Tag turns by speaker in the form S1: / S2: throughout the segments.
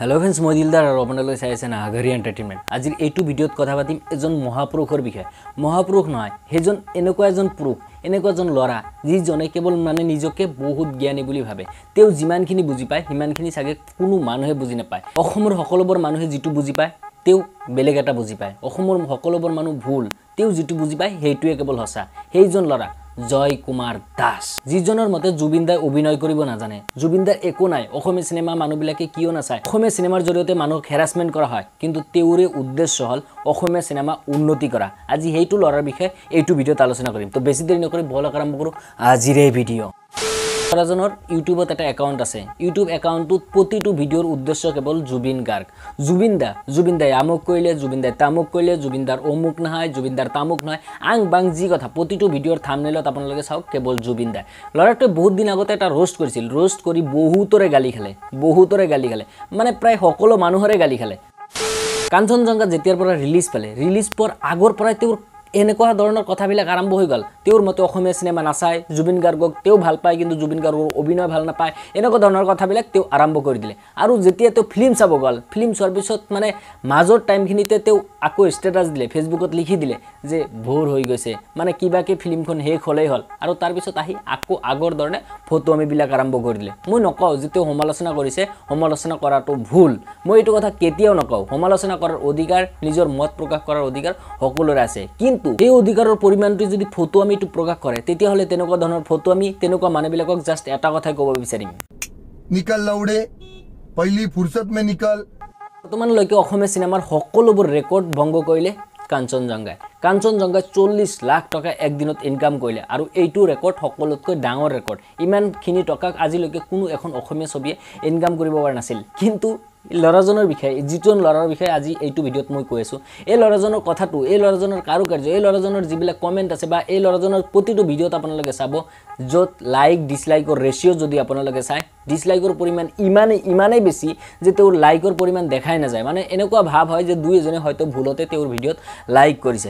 S1: Hello friends मैं दिलदार और आपनालोके चाइ आछेन आघारी एंटारटेनमेंट। आजिर एटु भिडिओत कथा पातिम एजन महापुरुषर विषय। महापुरुष नय, हेजन एनेकुवा एजन पुरुष, एनेकुवा एजन लरा जिजने केवल माने निजके बहुत ज्ञानी बुली भावे। तेও जिमानखिनि बुझि पाय हिमानखिनि सागे कोनो मानुहे बुझि नापाय। अहोমৰ সকলোবোৰ মানুহে जितु बुझि पाय तेও बेलेग এটা बुझि पाय। अहोমৰ সকলোবোৰ মানুহ ভুল, तेও जितु बुझि पाय हेइटुৱে केवल हसा। हेइजन लरा जय कुमार दास जिजনৰ মতে জুবিন দাই অভিনয় কৰিব নাজানে। জুবিন দাৰ একো নাই। অসমীয়া সিনেমা মানুহবিলাকে কিয় নাচায়? অসমীয়া সিনেমাৰ জৰিয়তে মানুহক হেৰাসমেন্ট কৰা হয়, কিন্তু তেওৰে উদ্দেশ্য হল অসমীয়া সিনেমা উন্নতি কৰা। আজি হেইটো লৰাৰ বিষয়ে এইটো ভিডিঅ'ত আলোচনা কৰিম। তো বেছি দেৰি নকৰি বলক আৰম্ভ কৰো আজিৰ এই ভিডিঅ'। লৰাজনৰ ইউটিউবত এটা একাউন্ট আছে। ইউটিউব একাউন্টত প্ৰতিটো ভিডিঅ'ৰ উদ্দেশ্য কেৱল জুবিন গাৰ্গ। জুবিন দাই আমুক কৰিলে, জুবিন দাই তামুক কৰিলে, জুবিন দাৰ অমুক নহয়, জুবিন দাৰ তামুক নহয়, আং বাং যি কথা প্ৰতিটো ভিডিঅ'ৰ থাম্বনেইলত আপোনালোকে চাওক কেৱল জুবিন দাই। লৰাটোৱে বহুত দিন আগতে এটা रोस्ट কৰিছিল। रोस्ट কৰি বহুতৰে গালি খালে, মানে প্ৰায় সকলো মানুহৰে গালি খালে। কাঞ্চনজংঘা যেতিয়াৰ পৰা ৰিলিজ পৰ আগৰ পৰাই তেওঁৰ এনেকুৱা ধৰণৰ কথাবিলাক আৰম্ভ হৈ গল। তেওঁৰ মতে অসমীয়া সিনেমা নাচায়, জুবিন গাৰ্গক তেওঁ ভাল পায় কিন্তু জুবিন গাৰ্গৰ অভিনয় ভাল নাপায়, এনেকুৱা ধৰণৰ কথাবিলাক তেওঁ আৰম্ভ কৰি দিলে। আৰু যেতিয়া তেওঁ ফিল্ম চাব গল, ফিল্ম চোৱাৰ পিছত মানে মাজৰ টাইমখিনিতে তেওঁ আকৌ ষ্টেটাস দিলে, ফেসবুকত লিখি দিলে যে ভোৰ হৈ গৈছে, মানে কিবাকে ফিল্মখন শেষ হলেই হল। আৰু তাৰ পিছত আহি আকৌ আগৰ ধৰণে ফটোমিবিলাক আৰম্ভ কৰি দিলে। মই নকওঁ যে তেওঁ সমালোচনা কৰিছে, সমালোচনা কৰাটো ভুল। মই এইটো কথা কেতিয়াও নকওঁ। সমালোচনা কৰাৰ অধিকাৰ, নিজৰ মত প্ৰকাশ কৰাৰ অধিকাৰ সকলোৰে আছে, কিন্তু এই অধিকাৰৰ পৰিমাণটো যদি ফটোমিটো প্ৰকাশ কৰে তেতিয়াহলে তেনেকুৱা ধৰণৰ ফটোমি তেনেকুৱা মানুহবিলাকক জাস্ট এটা কথাই ক'ব বিচাৰিম,
S2: निकल लौड़े पहली फुर्सत में निकल।
S1: বৰ্তমানলৈকে অসমীয়া সিনেমাৰ সকলোবোৰ ৰেকৰ্ড ভংগ কৰিলে কাঞ্চনজংঘাই। 40 লাখ টকা একদিনত ইনকাম কৰিলে আৰু এইটো ৰেকৰ্ড সকলোতকৈ ডাঙৰ ৰেকৰ্ড। ইমানখিনি টকাক আজিলৈকে কোনো এখন অসমীয়া ছবিয়ে ইনকাম কৰিব পৰা নাছিল। কিন্তু লৰাজনৰ বিষয়ে, যিজন লৰাৰ বিষয়ে আজি এইটো ভিডিঅ'ত মই কৈ আছো, এই লৰাজনৰ কথাটো, এই লৰাজনৰ কাৰুকাৰ্য, এই লৰাজনৰ যিবিলাক কমেন্ট আছে বা এই লৰাজনৰ প্ৰতিটো ভিডিঅ'ত আপোনালোকে চাব য'ত লাইক ডিসলাইকৰ ৰেশিও যদি আপোনালোকে চায়, ডিসলাইকৰ পৰিমাণ ইমানেই বেছি যে তেওঁৰ লাইকৰ পৰিমাণ দেখাই নাযায়। মানে এনেকুৱা ভাৱ হয় যে দুই এজনে হয়তো ভুলতে তেওঁৰ ভিডিঅ'ত লাইক কৰিছে।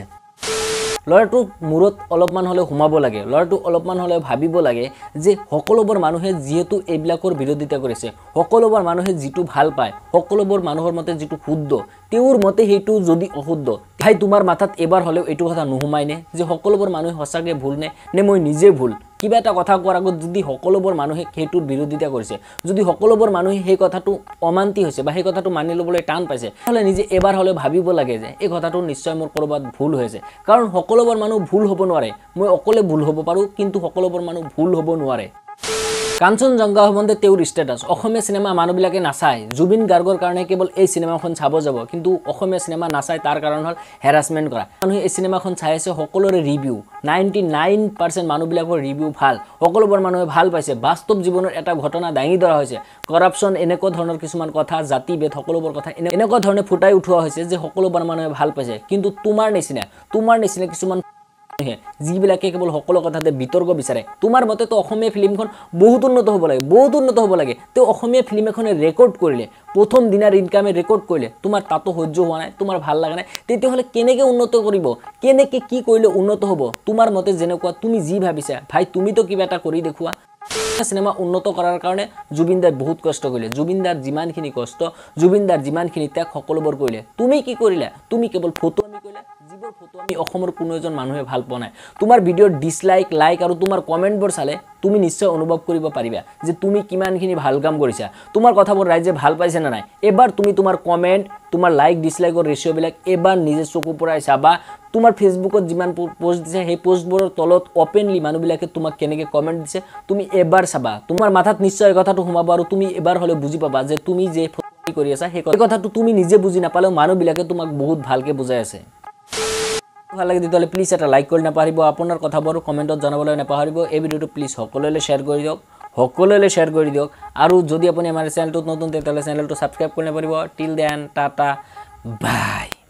S1: লৰাটো মূৰত অলপমান হলে সোমাব লাগে, লৰাটো অলপমান হলে ভাবিব লাগে যে সকলোবোৰ মানুহে যেহেতু এইবিলাকৰ বিৰোধিতা কৰিছে, সকলোবোৰ মানুহে যিটো ভাল পায়, সকলোবোৰ মানুহৰ মতে যিটো শুদ্ধ, তেওঁৰ মতে সেইটো যদি অশুদ্ধ, ভাই তোমাৰ মাথাত এবাৰ হলেও এইটো কথা নুহুমাইনে যে সকলোবোৰ মানুহে সঁচাকে ভুল নে মই নিজে ভুল? কিবা এটা কথা কোৱাৰ আগত যদি সকলোবোৰ মানুহে সেইটোৰ বিৰোধিতা কৰিছে, যদি সকলোবোৰ মানুহে সেই কথাটো অমান্তি হৈছে বা সেই কথাটো মানি ল'বলৈ টান পাইছে, তাহলে নিজে এবাৰ হলে ভাবিব লাগে যে এই কথাটো নিশ্চয় মোৰ কৰবাত ভুল হৈছে। কাৰণ সকলোবোৰ মানুহ ভুল হ'ব নোৱাৰে। মই অকলে ভুল হ'ব পাৰো, কিন্তু সকলোবোৰ মানুহ ভুল হ'ব নোৱাৰে। কাঞ্চনজংঘা সম্বন্ধে তেওঁৰ ষ্টেটাস, অসমীয়া সিনেমা মানুহবিলাকে নাচায়, জুবিন গাৰ্গৰ কাৰণে কেৱল এই সিনেমাখন চাব যাব, কিন্তু অসমীয়া সিনেমা নাচায় তাৰ কাৰণ হল হেৰাসমেন্ট কৰা। মানুহে এই সিনেমাখন চাই আছে, সকলোৰে ৰিভিউ 99% মানুহবিলাকৰ ৰিভিউ ভাল, সকলোবোৰ মানুহে ভাল পাইছে। বাস্তৱ জীৱনৰ এটা ঘটনা দাঙি ধৰা হৈছে, কৰাপশ্যন, এনেকুৱা ধৰণৰ কিছুমান কথা, জাতিভেদ, সকলোবোৰ কথা এনেকুৱা ধৰণে ফুটাই উঠোৱা হৈছে যে সকলোবোৰ মানুহে ভাল পাইছে। কিন্তু তোমাৰ নিচিনা কিছুমান যিবিলাকে কেৱল সকলো কথাতে বিতৰ্ক বিচাৰে। তোমাৰ মতে তো অসমীয়া ফিল্মখন বহুত উন্নত হ'ব লাগে। তো অসমীয়া ফিল্ম এখনে ৰেকৰ্ড কৰিলে, প্ৰথম দিনাৰ ইনকামে ৰেকৰ্ড কৰিলে, তোমাৰ তাতো সহ্য হোৱা নাই, তোমাৰ ভাল লাগা নাই, তেতিয়াহ'লে কেনেকৈ উন্নত কৰিব? কেনেকৈ কি কৰিলে উন্নত হ'ব? তোমাৰ মতে যেনেকুৱা তুমি যি ভাবিছা, ভাই তুমিতো কিবা এটা কৰি দেখুৱা। সিনেমা উন্নত কৰাৰ কাৰণে জুবিন দাই বহুত কষ্ট কৰিলে। জুবিন দাৰ যিমানখিনি কষ্ট, জুবিন দাৰ যিমানখিনি ত্যাগ, সকলোবোৰ কৰিলে। তুমি কি কৰিলা? তুমি কেৱল ফটোমি কৰিলা, যিবোৰ ফটো আমি অসমৰ কোনো এজন মানুহে ভাল পোৱা নাই। তোমাৰ ভিডিঅ'ৰ ডিসলাইক, লাইক আৰু তোমাৰ কমেন্টবোৰ চালে তুমি নিশ্চয় অনুভৱ কৰিব পাৰিবা যে তুমি কিমানখিনি ভাল কাম কৰিছা, তোমাৰ কথাবোৰ ৰাইজে ভাল পাইছে না নাই। এবাৰ তুমি তোমাৰ কমেন্ট, তোমাৰ লাইক ডিসলাইকৰ ৰেশিওবিলাক এবাৰ নিজে চকু পৰাই চাবা। তোমাৰ ফেসবুকত যিমান পোষ্ট দিছে সেই পোষ্টবোৰৰ তলত ওপেনলি মানুহবিলাকে তোমাক কেনেকৈ কমেন্ট দিছে তুমি এবাৰ চাবা। তোমাৰ মাথাত নিশ্চয় এই কথাটো সোমাব আৰু তুমি এবাৰ হলে বুজি পাবা যে তুমি যে ফটো কৰি আছা সেই কথাটো তুমি নিজে বুজি নাপালেও মানুহবিলাকে তোমাক বহুত ভালকে বুজাই আছে। ভাল লাগে তেতিয়াহ'লে প্লিজ এটা লাইক কৰি নাপাহৰিব, আপোনাৰ কথাবোৰ কমেণ্টত জনাবলৈ নাপাহৰিব। এই ভিডিঅ'টো প্লিজ সকলোলৈ শ্বেয়াৰ কৰি দিয়ক, আৰু যদি আপুনি আমাৰ চেনেলটোত নতুন তেতিয়াহ'লে চেনেলটো ছাবস্ক্ৰাইব কৰি নাপাহৰিব। Till then tata bye.